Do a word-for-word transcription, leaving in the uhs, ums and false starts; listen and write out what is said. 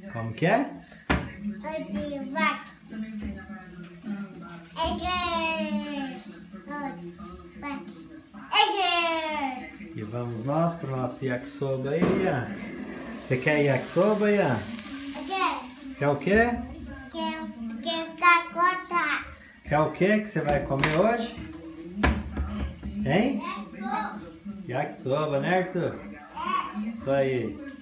Como que é? E vamos nós para o nosso yakisoba aí, Ian. Você quer yakisoba, Ian? Quer o quê? Quer o quê que você vai comer hoje? Hein? Yakisoba, né, Arthur? Isso aí.